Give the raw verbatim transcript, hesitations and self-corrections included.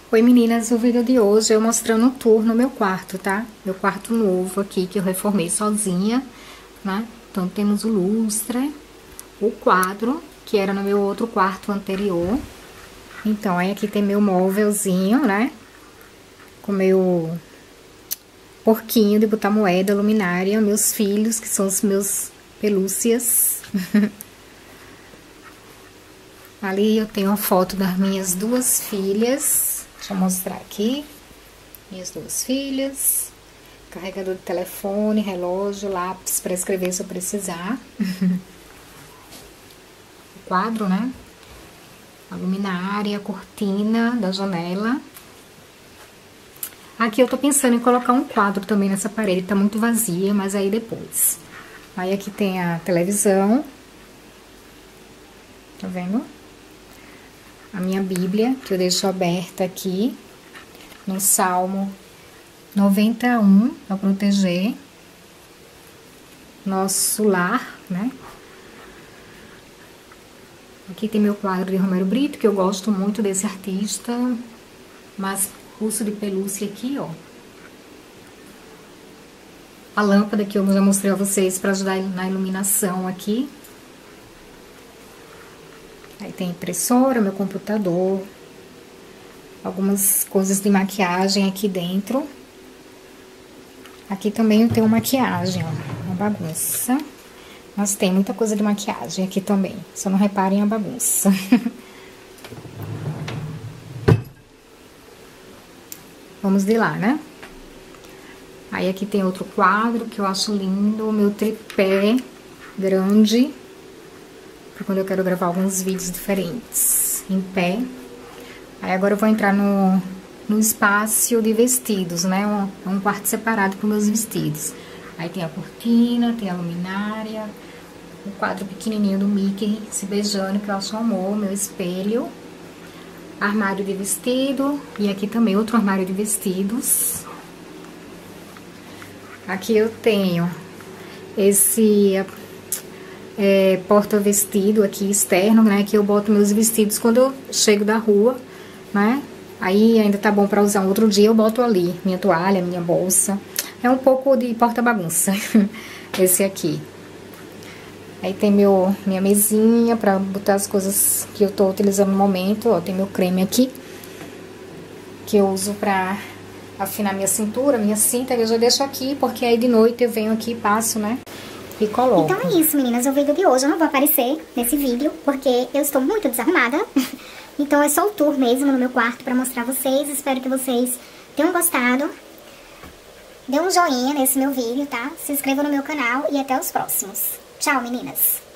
Oi meninas, o vídeo de hoje eu mostrando um tour no meu quarto, tá? Meu quarto novo aqui, que eu reformei sozinha, né? Então temos o lustre, o quadro, que era no meu outro quarto anterior. Então, aí aqui tem meu móvelzinho, né? Com meu porquinho de botar moeda, luminária, meus filhos, que são os meus pelúcias. Ali eu tenho a foto das minhas duas filhas. Deixa eu mostrar aqui. Minhas duas filhas. Carregador de telefone, relógio, lápis para escrever se eu precisar. O quadro, né? A luminária, a cortina da janela. Aqui eu tô pensando em colocar um quadro também nessa parede. Tá muito vazia, mas aí depois. Aí aqui tem a televisão. Tá vendo? A minha Bíblia, que eu deixo aberta aqui, no Salmo noventa e um, para proteger nosso lar, né? Aqui tem meu quadro de Romero Brito, que eu gosto muito desse artista, mas urso de pelúcia aqui, ó. A lâmpada que eu já mostrei a vocês para ajudar na iluminação aqui. Aí tem impressora, meu computador, algumas coisas de maquiagem aqui dentro. Aqui também eu tenho maquiagem, ó, uma bagunça. Mas tem muita coisa de maquiagem aqui também, só não reparem a bagunça. Vamos de lá, né? Aí aqui tem outro quadro que eu acho lindo, o meu tripé grande. Quando eu quero gravar alguns vídeos diferentes, em pé. Aí agora eu vou entrar no, no espaço de vestidos, né? Um, um quarto separado para meus vestidos. Aí tem a cortina, tem a luminária, um quadro pequenininho do Mickey se beijando, que eu acho um amor, meu espelho. Armário de vestido, e aqui também outro armário de vestidos. Aqui eu tenho esse... É, porta-vestido aqui externo, né, que eu boto meus vestidos quando eu chego da rua, né, aí ainda tá bom pra usar um outro dia, eu boto ali, minha toalha, minha bolsa, é um pouco de porta-bagunça, esse aqui. Aí tem meu, minha mesinha pra botar as coisas que eu tô utilizando no momento, ó, tem meu creme aqui, que eu uso pra afinar minha cintura, minha cinta, eu já deixo aqui, porque aí de noite eu venho aqui e passo, né, e coloco. Então é isso, meninas, o vídeo de hoje eu não vou aparecer nesse vídeo, porque eu estou muito desarrumada. Então é só o tour mesmo no meu quarto pra mostrar a vocês. Espero que vocês tenham gostado. Dê um joinha nesse meu vídeo, tá? Se inscreva no meu canal e até os próximos. Tchau, meninas!